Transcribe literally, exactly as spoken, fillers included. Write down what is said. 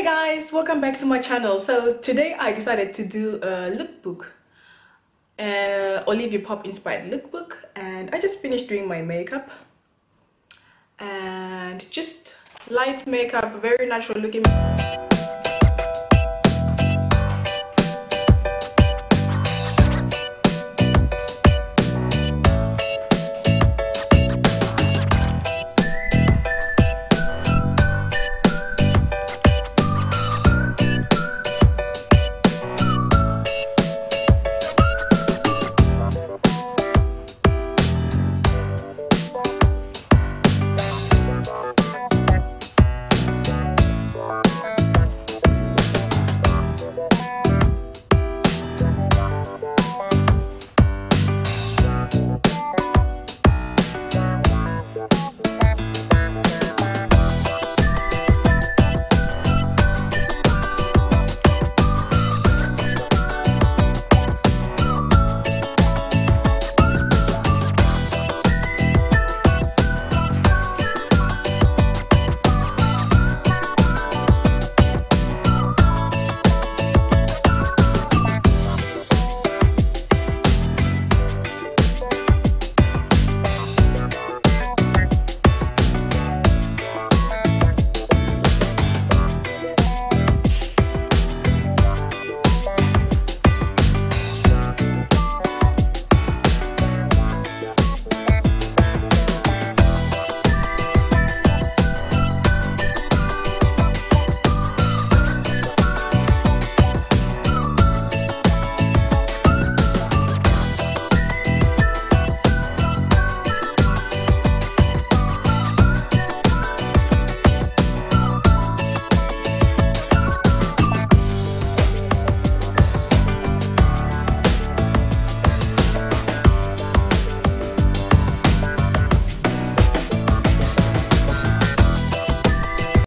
guys, welcome back to my channel. So today I decided to do a lookbook, uh, Olivia Pope inspired lookbook, and I just finished doing my makeup and just light makeup, very natural looking.